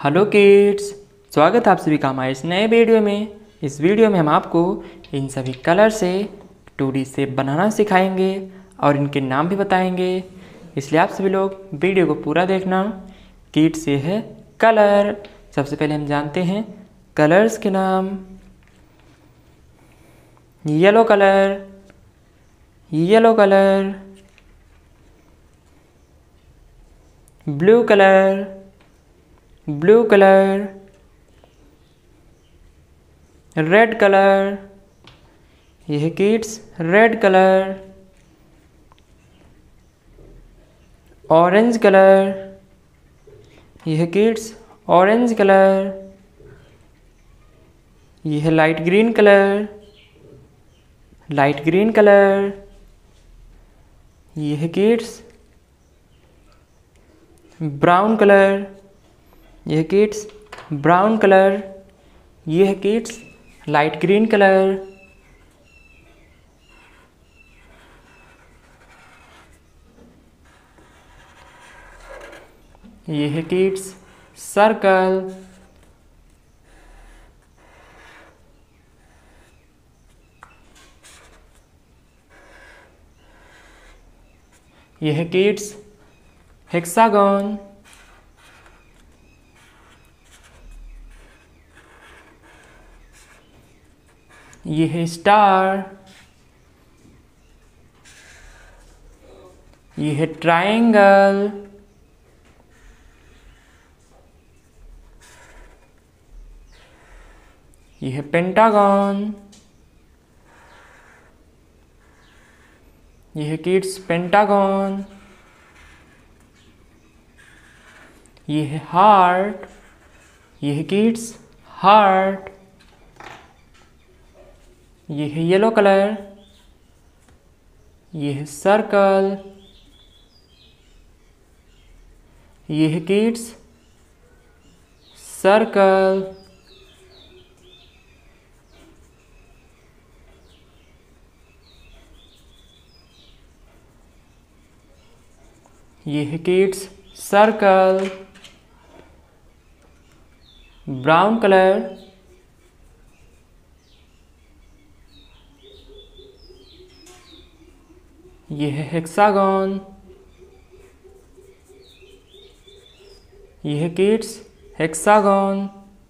Hello kids, स्वागत है आप सभी का हमारे इस नए वीडियो में। इस वीडियो में हम आपको इन सभी कलर से 2D शेप बनाना सिखाएंगे और इनके नाम भी बताएंगे, इसलिए आप सभी लोग वीडियो को पूरा देखना। किड्स ये है कलर। सबसे पहले हम जानते हैं कलर्स के नाम। Yellow colour, yellow colour, blue colour, blue colour, red colour, यह है kids red colour, orange colour, यह है किड्स ऑरेंज कलर, यह है light green colour, light green colour, यह है किड्स ब्राउन कलर, यह है किड्स ब्राउन कलर, यह है किड्स लाइट ग्रीन कलर, यह है किड्स सर्कल, यह है किड्स हेक्सागन, यह है स्टार, यह है ट्रायंगल, यह है पेंटागन, यह है किड्स पेंटागन, यह है हार्ट, यह है किड्स हार्ट, यह है येलो कलर, यह है सर्कल, यह है किड्स सर्कल, यह है किड्स सर्कल, ब्राउन कलर, यह है हेक्सागन, यह है किड्स हेक्सागन,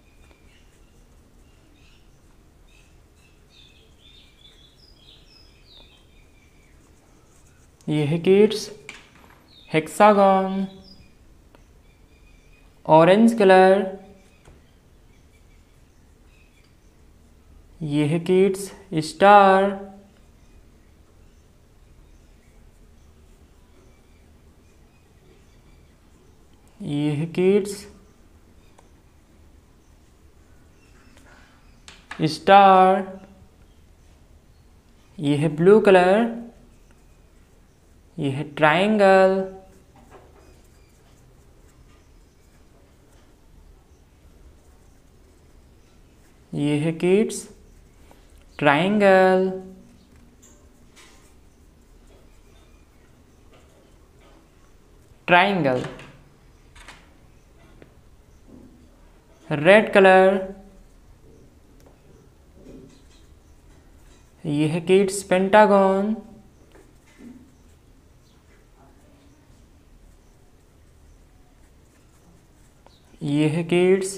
यह है किड्स हेक्सागन, ऑरेंज कलर, यह है किड्स स्टार, यह है किड्स स्टार, यह है ब्लू कलर, यह है ट्रायंगल, यह है kids triangle, triangle, red colour, यह है किड्स पेंटागन, यह है किड्स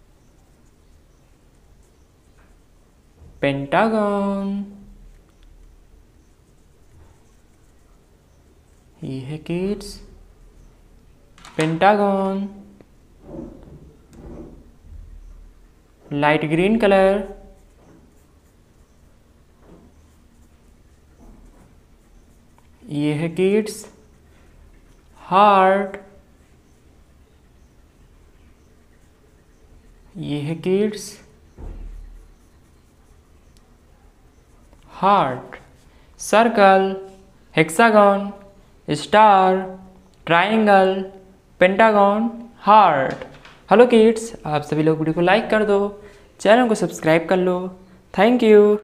पेंटागन, यह है kids pentagon, light green colour, यह है किड्स हार्ट, यह है kids heart, circle, hexagon, star, triangle, pentagon, heart. Hello kids, आप सभी लोग वीडियो को लाइक कर दो, चैनल को सब्सक्राइब कर लो। Thank you.